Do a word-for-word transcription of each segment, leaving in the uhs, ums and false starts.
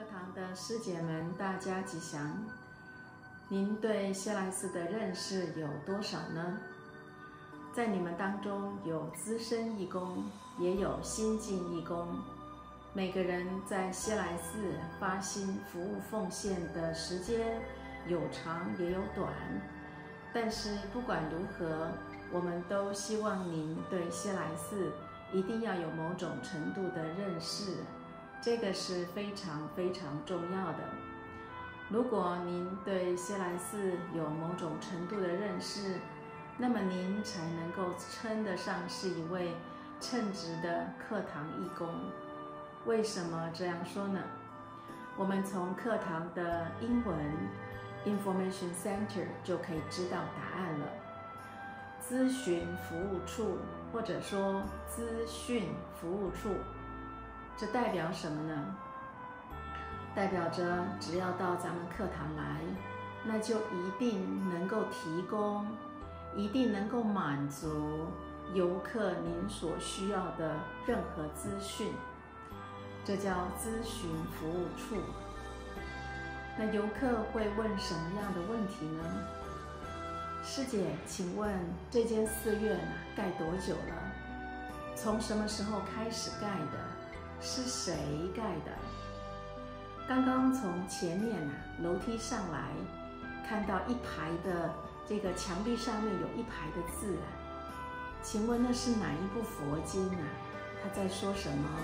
堂的师姐们，大家吉祥。您对谢莱斯的认识有多少呢？在你们当中有资深义工，也有新进义工。每个人在谢莱斯发心服务奉献的时间有长也有短，但是不管如何，我们都希望您对谢莱斯一定要有某种程度的认识，这个是非常非常重要的。如果您对谢莱斯有某种程度的认识，那么您才能够称得上是一位称职的课堂义工。为什么这样说呢？我们从课堂的英文 Information Center 就可以知道答案了。咨询服务处，或者说资讯服务处，这代表什么呢？代表着只要到咱们课堂来，那就一定能够提供，一定能够满足游客您所需要的任何资讯，这叫咨询服务处。那游客会问什么样的问题呢？师姐，请问这间寺院啊，盖多久了？从什么时候开始盖的？是谁盖的？刚刚从前面啊楼梯上来，看到一排的这个墙壁上面有一排的字啊，请问那是哪一部佛经啊？他在说什么？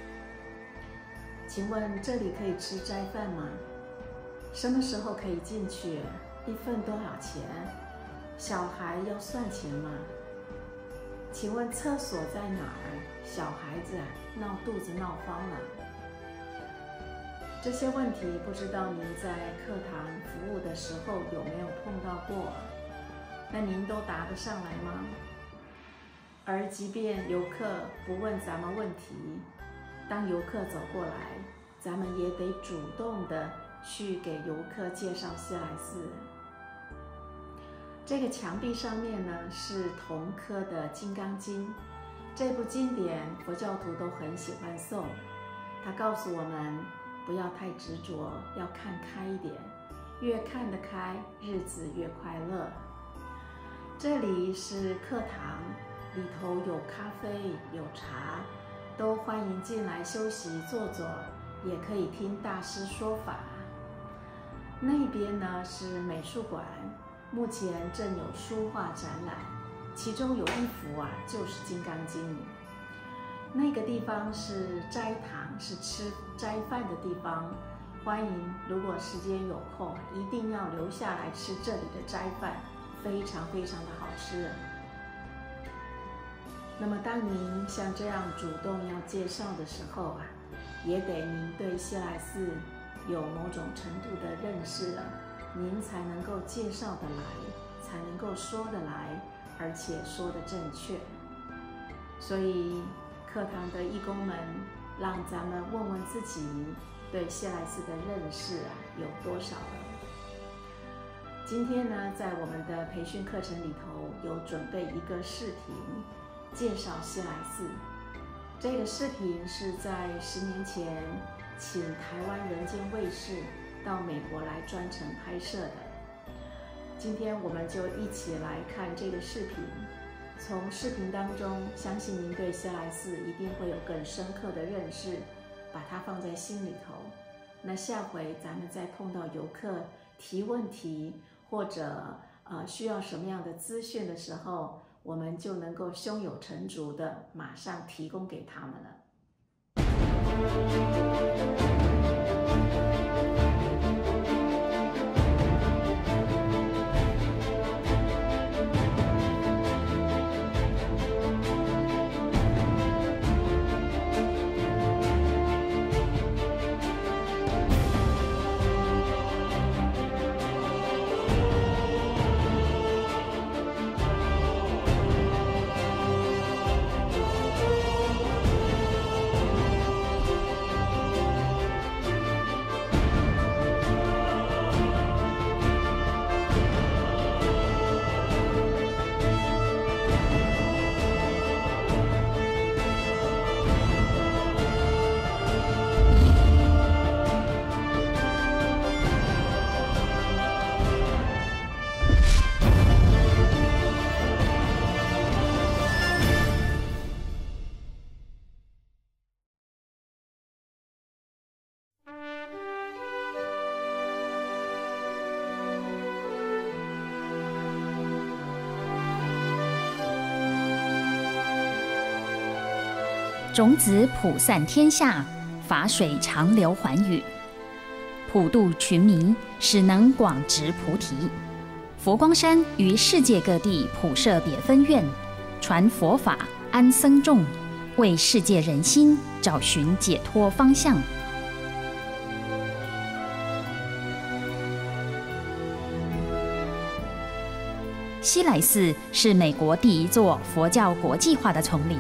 请问这里可以吃斋饭吗？什么时候可以进去？一份多少钱？小孩要算钱吗？请问厕所在哪儿？小孩子啊闹肚子闹慌了。这些问题不知道您在课堂服务的时候有没有碰到过？那您都答得上来吗？而即便游客不问咱们问题，当游客走过来，咱们也得主动的去给游客介绍谢莱斯。这个墙壁上面呢是铜刻的《金刚经》，这部经典佛教徒都很喜欢诵。它告诉我们不要太执着，要看开一点，越看得开，日子越快乐。这里是课堂，里头有咖啡有茶，都欢迎进来休息坐坐，也可以听大师说法。那边呢是美术馆，目前正有书画展览，其中有一幅啊就是《金刚经》。那个地方是斋堂，是吃斋饭的地方，欢迎如果时间有空，一定要留下来吃这里的斋饭，非常非常的好吃。那么当您像这样主动要介绍的时候啊，也得您对谢莱斯有某种程度的认识了，您才能够介绍的来，才能够说得来，而且说得正确。所以课堂的义工们，让咱们问问自己对谢莱斯的认识啊有多少了。今天呢，在我们的培训课程里头有准备一个视频介绍谢莱斯。这个视频是在十年前请台湾人间卫视到美国来专程拍摄的。今天我们就一起来看这个视频。从视频当中，相信您对谢莱斯一定会有更深刻的认识，把它放在心里头。那下回咱们再碰到游客提问题，或者呃需要什么样的资讯的时候，我们就能够胸有成竹的马上提供给他们了。 种子普散天下，法水长流寰宇，普度群迷，使能广植菩提。佛光山于世界各地普设别分院，传佛法，安僧众，为世界人心找寻解脱方向。西来寺是美国第一座佛教国际化的丛林。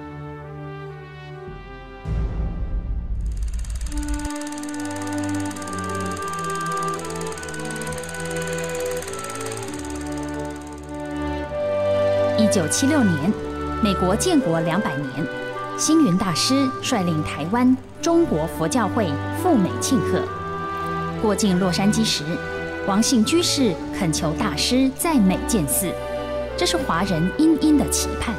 一九七六年，美国建国两百年，星云大师率领台湾中国佛教会赴美庆贺。过境洛杉矶时，王姓居士恳求大师在美建寺，这是华人殷殷的期盼。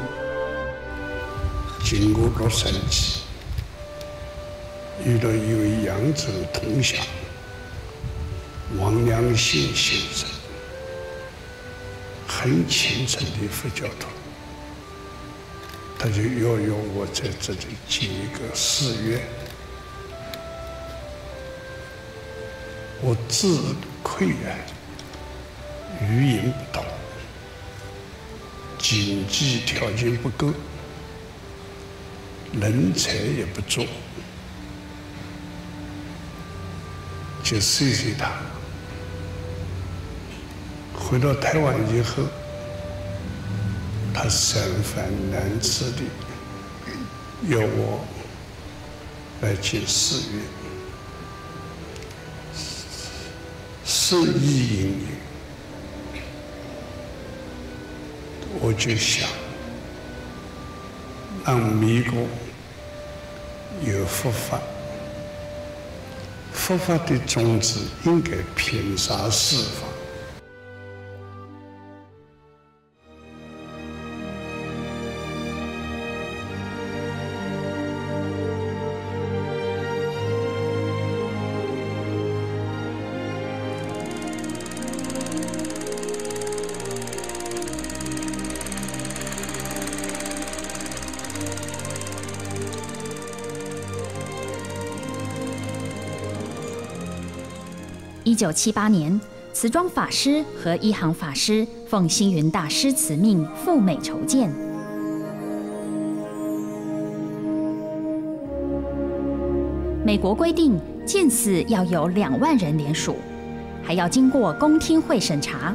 经过洛杉矶，遇到一位扬州同乡王良信先生，很虔诚的佛教徒，他就要求我在这里建一个寺院。我自愧啊，语言不到，经济条件不够，人才也不足，就随随他。回到台湾以后，他三番两次的要我来建寺院。事意营营，我就想让美国有佛法，佛法的种子应该遍洒四方。 一九七八年，慈庄法师和一行法师奉星云大师慈命赴美筹建。美国规定建寺要有两万人联署，还要经过公听会审查。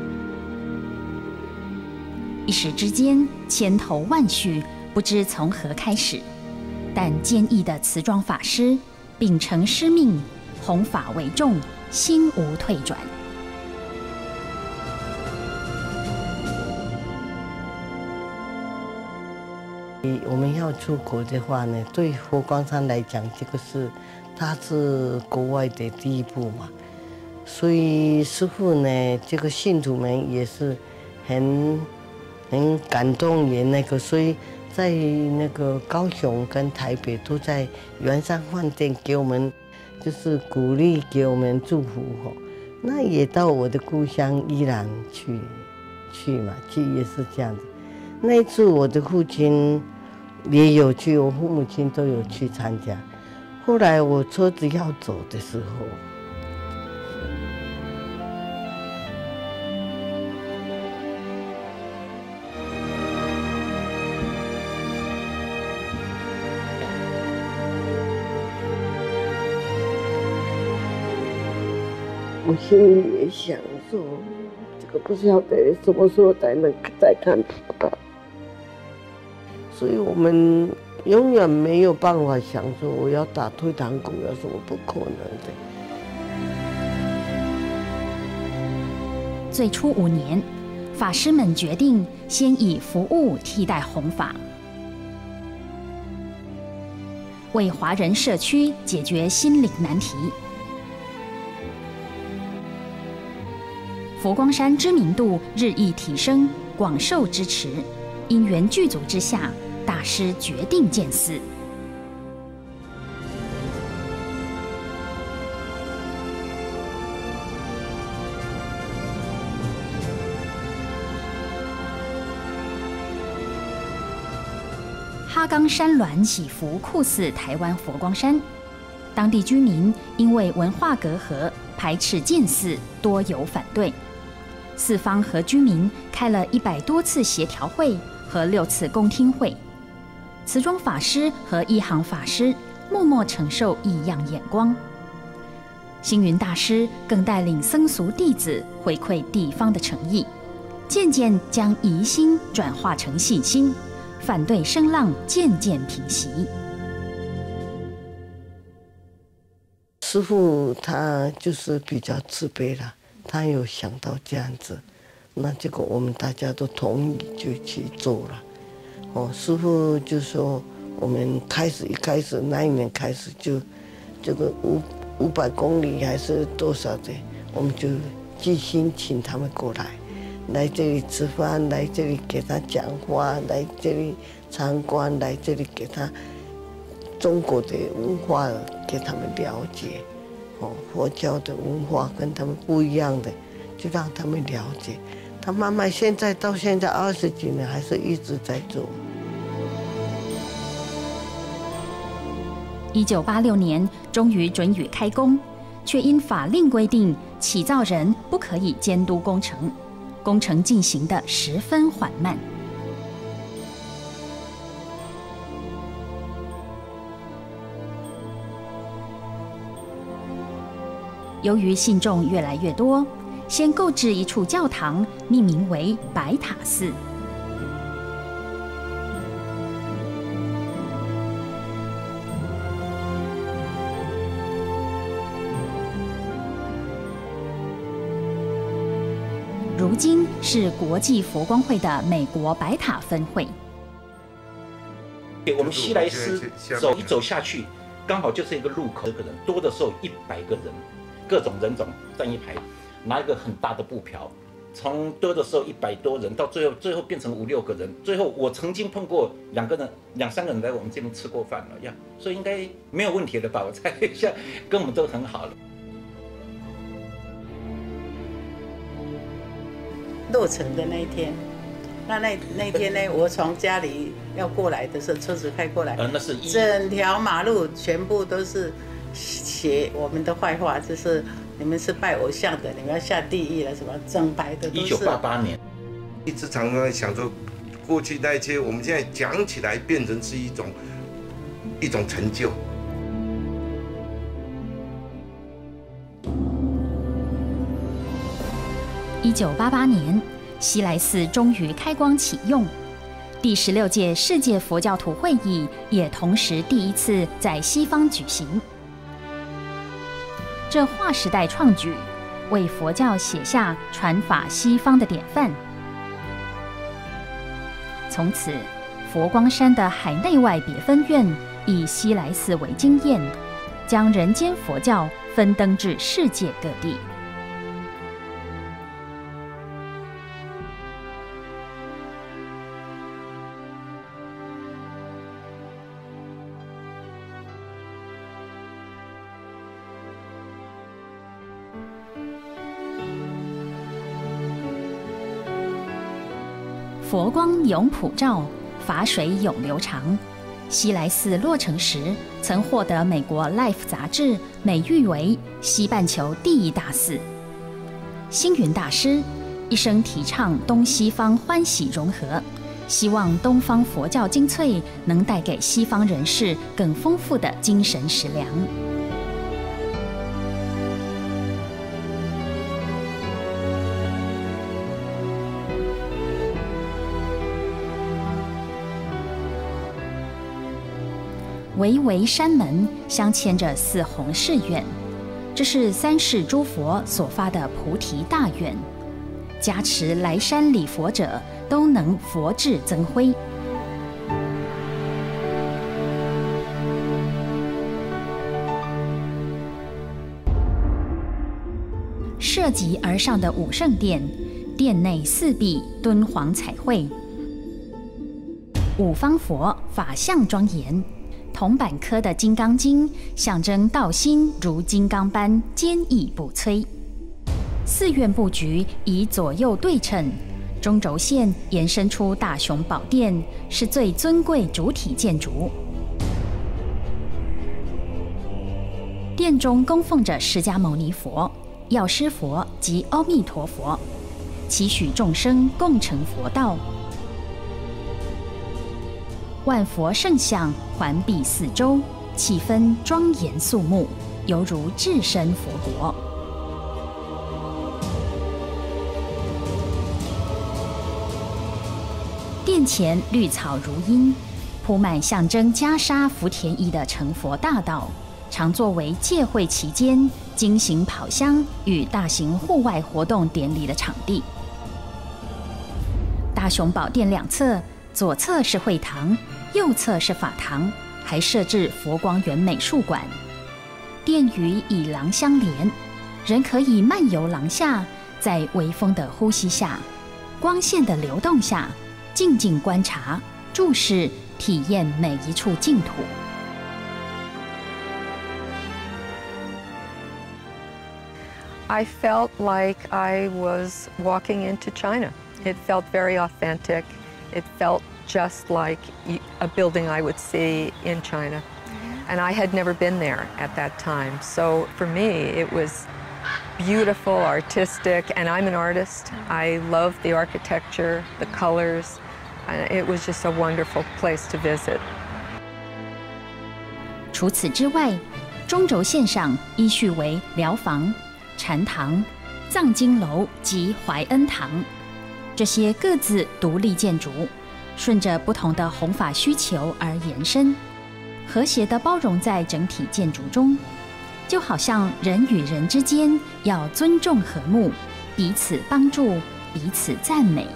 一时之间，千头万绪，不知从何开始。但坚毅的慈庄法师秉承师命，弘法为重，心无退转。 我们要出国的话呢，对佛光山来讲，这个是它是国外的第一步嘛，所以师父呢，这个信徒们也是很很感动，也那个，所以在那个高雄跟台北都在圆山饭店给我们。就是鼓励给我们祝福哈，那也到我的故乡宜兰去去嘛，去也是这样子。那一次我的父亲也有去，我父母亲都有去参加。后来我车子要走的时候，我心里也想说，这个不晓得什么时候才能再看到。所以我们永远没有办法想说我要打退堂鼓，要什么不可能的。 最初五年，法师们决定先以服务替代弘法，为华人社区解决心灵难题。佛光山知名度日益提升，广受支持。因缘具足之下，大师决定建寺。哈花岗山峦祈福酷似台湾佛光山，当地居民因为文化隔阂，排斥建寺，多有反对。四方和居民开了一百多次协调会和六次公听会，慈庄法师和一行法师默默承受异样眼光。星云大师更带领僧俗弟子回馈地方的诚意，渐渐将疑心转化成信心，反对声浪渐渐平息。 师父他就是比较自卑了，他有想到这样子，那结果我们大家都同意就去做了。哦，师父就说我们开始一开始那一年开始就这个五五百公里还是多少的，我们就即兴请他们过来，来这里吃饭，来这里给他讲话，来这里参观，来这里给他中国的文化给他们了解。哦，佛教的文化跟他们不一样的，就让他们了解。他慢慢现在到现在二十几年，还是一直在做。 一九八六年终于准予开工，却因法令规定，起造人不可以监督工程，工程进行得十分缓慢。由于信众越来越多，先购置一处教堂，命名为白塔寺。如今是国际佛光会的美国白塔分会。 我们西来寺走一走下去，刚好就是一个路口，这个人多的时候一百个人，各种人种站一排，拿一个很大的布条，从多的时候一百多人，到最后最后变成五六个人，最后我曾经碰过两个人、两三个人来我们这边吃过饭了呀，所以应该没有问题了吧？我猜一下，跟我们都很好了。 落成的那一天，那那那天呢，我从家里要过来的时候，车子开过来， 呃，那是整条马路全部都是写我们的坏话，就是你们是拜偶像的，你们要下地狱了，什么整排的都是。 一九八八年， 一直常常想说，过去那些我们现在讲起来，变成是一种一种成就。 一九八八年，西来寺终于开光启用，第十六届世界佛教徒会议也同时第一次在西方举行。这划时代创举，为佛教写下传法西方的典范。从此，佛光山的海内外别分院以西来寺为经验，将人间佛教分登至世界各地。佛光永普照，法水永流长。西来寺落成时，曾获得美国《Life》杂志美誉为西半球第一大寺。星云大师一生提倡东西方欢喜融合，希望东方佛教精粹能带给西方人士更丰富的精神食粮。巍巍山门镶嵌着四弘誓愿，这是三世诸佛所发的菩提大愿，加持来山礼佛者都能佛智增辉。涉级而上的武圣殿，殿内四壁敦煌彩绘，五方佛法相庄严。铜板刻的《金刚经》象征道心如金刚般坚毅不摧。寺院布局以左右对称， 中轴线延伸出大雄宝殿，是最尊贵主体建筑。殿中供奉着释迦牟尼佛、药师佛及阿弥陀佛，期许众生共成佛道。万佛圣像环蔽四周，气氛庄严肃穆，犹如置身佛国。殿前绿草如茵，铺满象征袈裟福田邑的成佛大道，常作为戒会期间经行跑香与大型户外活动典礼的场地。大雄宝殿两侧，左侧是会堂，右侧是法堂，还设置佛光园美术馆。殿宇以廊相连，人可以漫游廊下，在微风的呼吸下，光线的流动下，静静观察、注视、体验每一处净土。 I felt like I was walking into China. It felt very authentic. It felt just like a building I would see in China. And I had never been there at that time. So for me, it was beautiful, artistic, and I'm an artist. I love the architecture, the colors, and it was just a wonderful place to visit. 除此之外，中轴线上依序为疗房、禅堂、藏经楼及怀恩堂，这些各自独立建筑，顺着不同的弘法需求而延伸，和谐地包容在整体建筑中，就好像人与人之间要尊重和睦，彼此帮助，彼此赞美。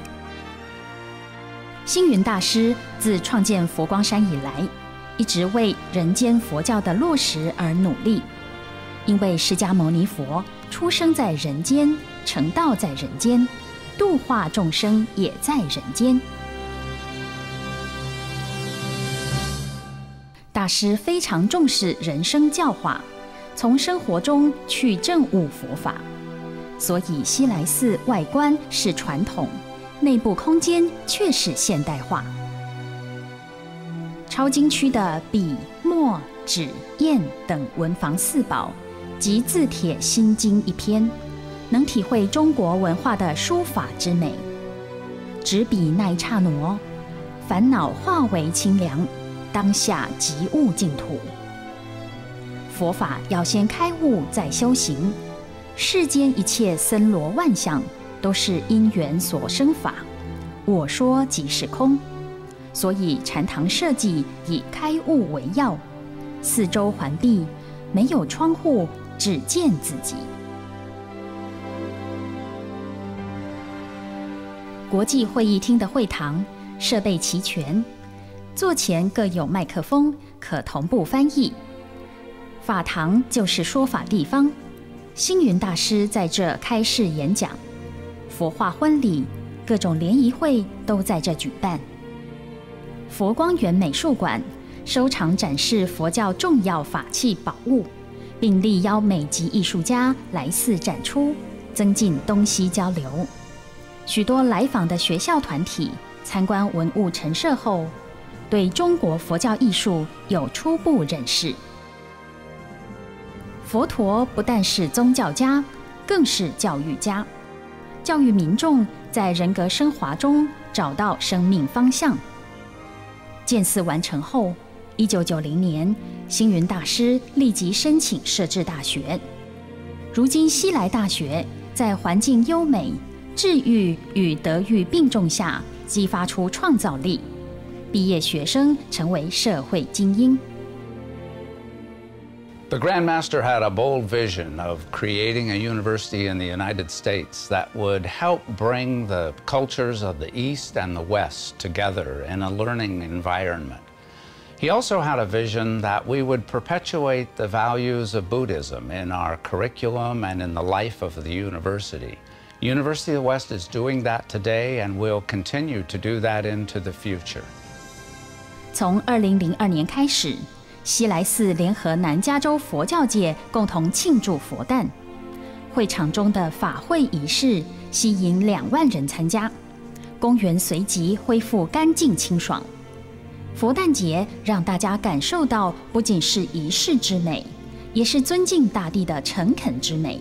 星云大师自创建佛光山以来，一直为人间佛教的落实而努力，因为释迦牟尼佛出生在人间，成道在人间，度化众生也在人间。大师非常重视人生教化，从生活中去证悟佛法，所以西来寺外观是传统，内部空间却是现代化。抄经区的笔、墨、纸、砚等文房四宝及字帖心经一篇，能体会中国文化的书法之美。执笔那一刹那，烦恼化为清凉，当下即悟净土。佛法要先开悟再修行，世间一切森罗万象都是因缘所生法，我说即是空。所以禅堂设计以开悟为要，四周环闭，没有窗户，只见自己。国际会议厅的会堂设备齐全，座前各有麦克风，可同步翻译。法堂就是说法地方，星云大师在这开示演讲，佛化婚礼、各种联谊会都在这举办。佛光园美术馆收藏展示佛教重要法器宝物，并力邀美籍艺术家来寺展出，增进东西交流。许多来访的学校团体参观文物陈设后，对中国佛教艺术有初步认识。佛陀不但是宗教家，更是教育家，教育民众在人格升华中找到生命方向。建寺完成后，一九九零年，星云大师立即申请设置大学。如今西来大学在环境优美、治愈与德育并重下，激发出创造力，毕业学生成为社会精英。 The Grand Master had a bold vision of creating a university in the United States that would help bring the cultures of the East and the West together in a learning environment. He also had a vision that we would perpetuate the values of Buddhism in our curriculum and in the life of the university. University of the West is doing that today and will continue to do that into the future. 从二零零二年开始，西来寺联合南加州佛教界共同庆祝佛诞，会场中的法会仪式吸引两万人参加， 公园随即恢复干净清爽。佛诞节让大家感受到不仅是仪式之美，也是尊敬大地的诚恳之美。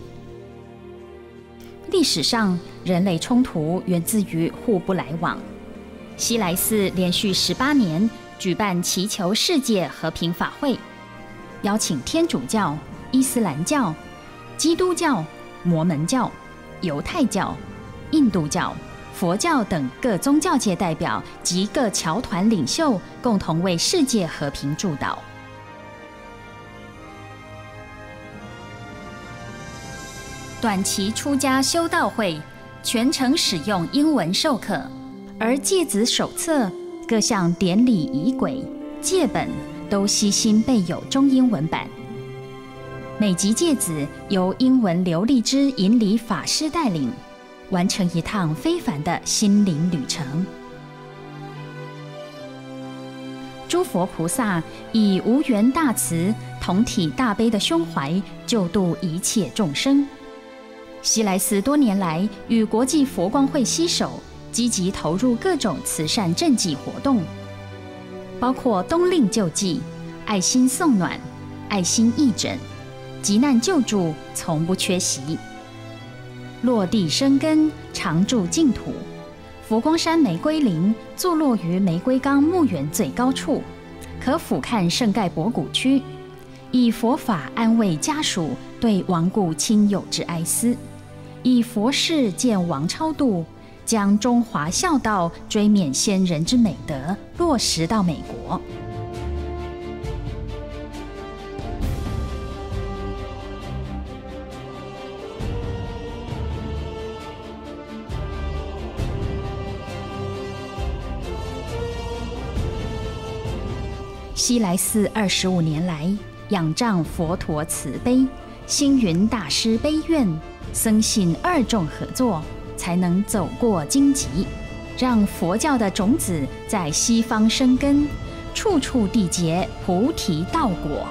历史上，人类冲突源自于互不来往。西来寺连续十八年举办祈求世界和平法会，邀请天主教、伊斯兰教、基督教、摩门教、犹太教、印度教、佛教等各宗教界代表及各侨团领袖共同为世界和平祝祷。短期出家修道会全程使用英文授课，而戒子手册、各项典礼仪轨、戒本都悉心备有中英文版。每集戒子由英文流利之引礼法师带领，完成一趟非凡的心灵旅程。诸佛菩萨以无缘大慈、同体大悲的胸怀，救度一切众生。西来寺多年来与国际佛光会携手，积极投入各种慈善赈济活动，包括冬令救济、爱心送暖、爱心义诊、急难救助，从不缺席。落地生根，常驻净土。佛光山玫瑰林坐落于玫瑰岗墓园最高处，可俯瞰圣盖博古区，以佛法安慰家属对亡故亲友之哀思，以佛事见亡超度，将中华孝道追缅先人之美德落实到美国。西来寺二十五年来，仰仗佛陀慈悲、星云大师悲愿、僧信二众合作，才能走过荆棘，让佛教的种子在西方生根，处处缔结菩提道果。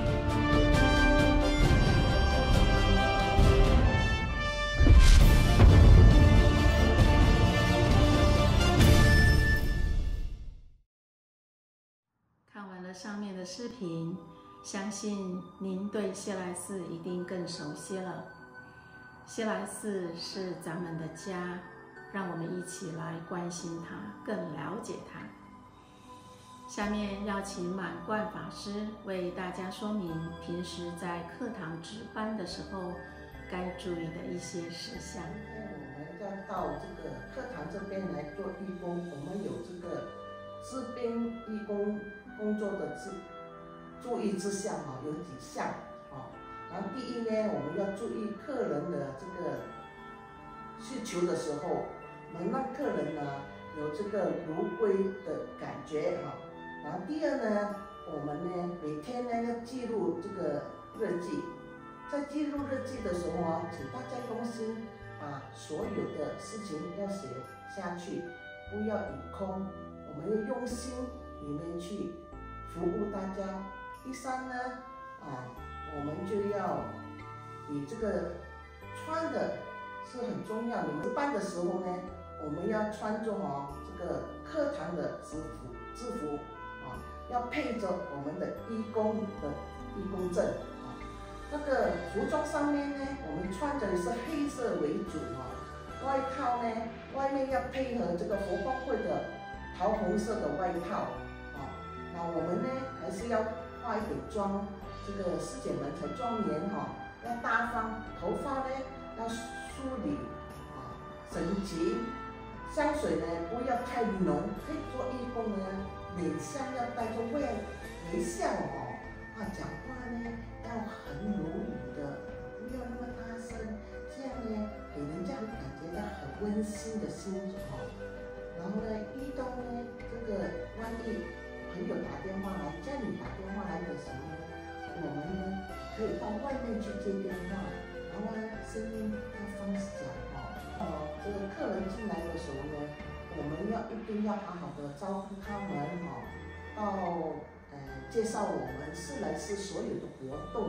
看完了上面的视频，相信您对西来寺一定更熟悉了。西来寺是咱们的家，让我们一起来关心它，更了解它。下面要请满贯法师为大家说明平时在课堂值班的时候该注意的一些事项。 我们要到这个课堂这边来做义工，我们有这个治病义工工作的注注意事项啊，有几项啊。然后第一呢，我们要注意客人的这个需求的时候，我们让客人呢有这个如归的感觉哈。然后第二呢，我们呢每天呢要记录这个日记，在记录日记的时候啊，请大家用心把所有的事情要写下去，不要以空，我们要用心里面去服务大家。第三呢，啊。我们就要以这个穿的是很重要。你们值班的时候呢，我们要穿着哦这个课堂的制服，制服啊，要配着我们的义工的义工证啊。那个服装上面呢，我们穿着是黑色为主啊，外套呢外面要配合这个佛光会的桃红色的外套啊。那我们呢还是要化一点妆。这个师姐们才庄严哈，要大方，头发呢要梳理啊，整齐，香水呢不要太浓，可以做义工呢，脸上要带着微微笑哦，啊，讲话呢要很柔语的，不要那么大声，这样呢给人家感觉到很温馨的心哦。然后呢，遇到呢这个万一朋友打电话来，家里打电话来的时候呢。我们呢可以到外面去接电话，然后呢声音要放小哦。哦，这个客人进来的时候呢，我们要一定要好好的招呼他们哦，到呃介绍我们西来寺所有的活动，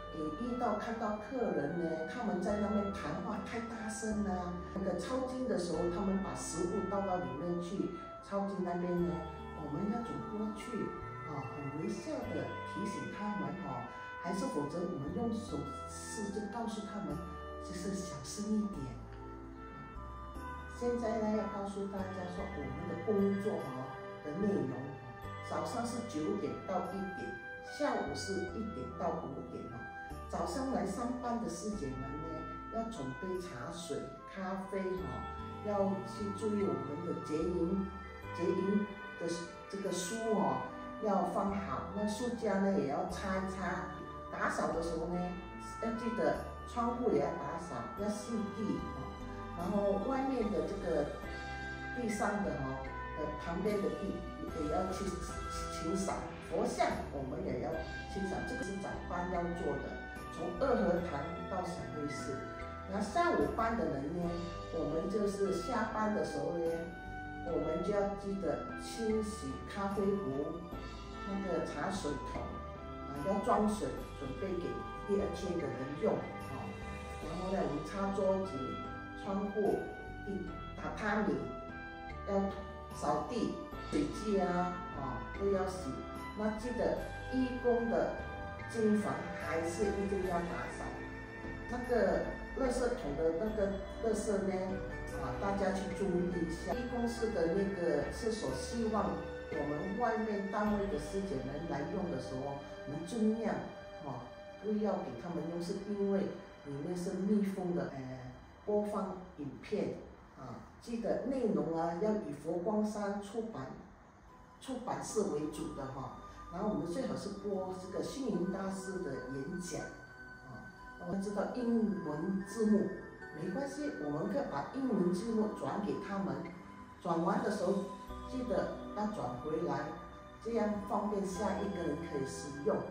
也遇到看到客人呢，他们在那边谈话太大声了。那个抄经的时候，他们把食物倒到里面去，抄经那边呢，我们要走过去啊，很微笑的提醒他们哦，还是否则我们用手势就告诉他们，就是小声一点。现在呢，要告诉大家说，我们的工作哦的内容，早上是九点到一点，下午是一点到五点哦。早上来上班的师姐们呢，要准备茶水、咖啡哦，要去注意我们的结营、结营的这个书哦，要放好。那书架呢也要擦一擦。打扫的时候呢，要记得窗户也要打扫，要吸地哦。然后外面的这个地上的哦，呃旁边的地也要去清扫。佛像我们也要清扫，这个是早班要做的。从二和堂到小会寺，然后下午班的人呢，我们就是下班的时候呢，我们就要记得清洗咖啡壶、那个茶水桶啊，要装水，准备给第二天的人用啊。然后呢，我们擦桌子、窗户、地榻榻米，要扫地、水机啊啊都要洗。那记得义工的经房还是一定要打扫。那个垃圾桶的那个垃圾呢，啊，大家去注意一下。义工室的那个厕所，希望我们外面单位的师姐们来用的时候，我们尽量啊不要给他们用，是因为里面是密封的，呃，播放影片啊，记得内容啊要以佛光山出版出版社为主的哈。然后我们最好是播这个星云大师的演讲，啊，我们知道英文字幕没关系，我们可以把英文字幕转给他们，转完的时候记得要转回来，这样方便下一个人可以使用。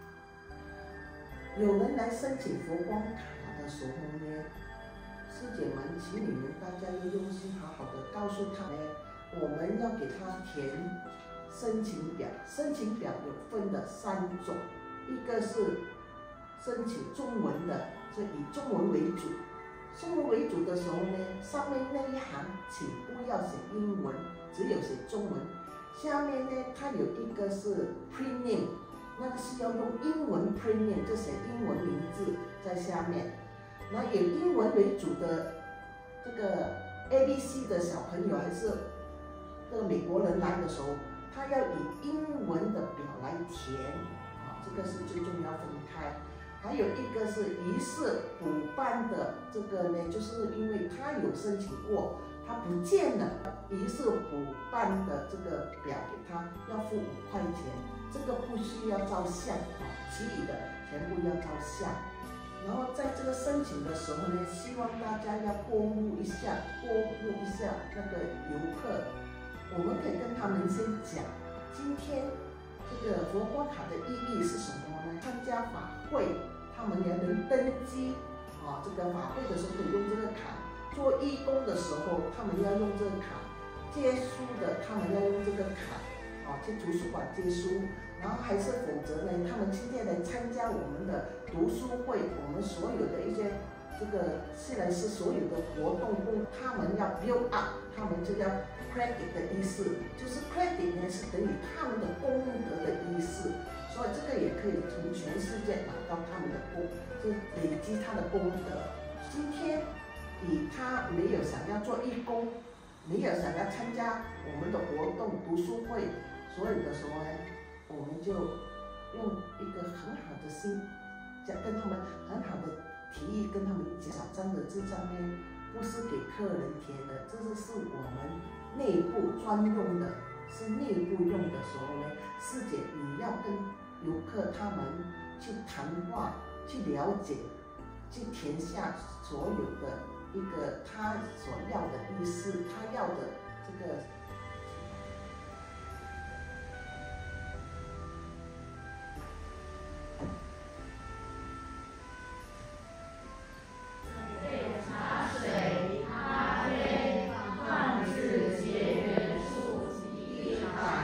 有人来申请佛光卡的时候呢，师姐们，请你们大家要用心好好的告诉他们，我们要给他填申请表，申请表有分的三种，一个是申请中文的，就以中文为主。中文为主的时候呢，上面那一行请不要写英文，只有写中文。下面呢，它有一个是 print name， 那个是要用英文 print name， 就写英文名字在下面。那以英文为主的这个 A B C 的小朋友，还是这个美国人来的时候，他要以英文的表来填，啊，这个是最重要分开。还有一个是仪式补办的，这个呢，就是因为他有申请过，他不见了，仪式补办的这个表给他要付五块钱，这个不需要照相啊，其余的全部要照相。然后在这个申请的时候呢，希望大家要过目一下，过目一下那个游客。我们可以跟他们先讲，今天这个佛光卡的意义是什么呢？参加法会，他们也能登记啊，这个法会的时候可以用这个卡；做义工的时候，他们要用这个卡；借书的，他们要用这个卡啊，去图书馆借书。然后还是否则呢，他们今天来参加我们的读书会，我们所有的一些这个虽然是所有的活动工，他们要 build up， 他们就要 credit 的意思，就是 credit 呢是等于他们的功德的意思，所以这个也可以从全世界拿到他们的功，就累积他的功德。今天以他没有想要做义工，没有想要参加我们的活动读书会，所有的时候呢，我们就用一个很好的心，讲跟他们很好的提议，跟他们讲，小张的这上面不是给客人填的，这是是我们内部专用的，是内部用的时候呢，师姐你要跟游客他们去谈话，去了解，去填下所有的一个他所要的意思，他要的这个。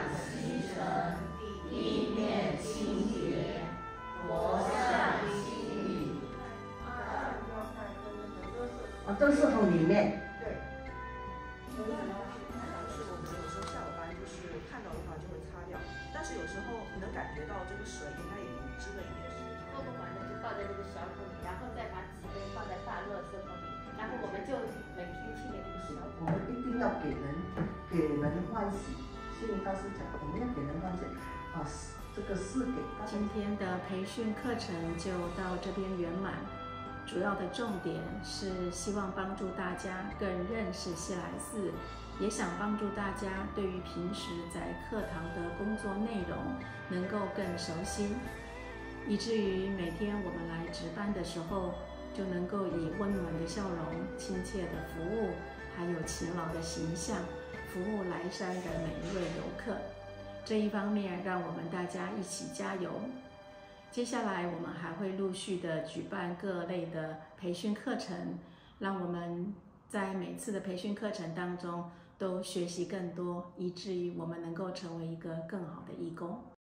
地面清洁，佛像心都是从里面。 对。有的很难讲的是，我们有时候下午班就是看到的话就会擦掉，但是有时候能感觉到这个水应该已经湿了一点。 喝不完的就倒在这个小桶里，然后再把纸杯放在大垃圾桶里，然后我们就每天清理这个小桶。 我们一定要给人给人欢喜，心理大师讲，我们要给人欢喜啊。这个是给今天的培训课程就到这边圆满，主要的重点是希望帮助大家更认识西来寺，也想帮助大家对于平时在课堂的工作内容能够更熟悉，以至于每天我们来值班的时候就能够以温暖的笑容、亲切的服务，还有勤劳的形象服务来山的每一位游客。这一方面让我们大家一起加油。接下来我们还会陆续的举办各类的培训课程，让我们在每次的培训课程当中都学习更多，以至于我们能够成为一个更好的义工。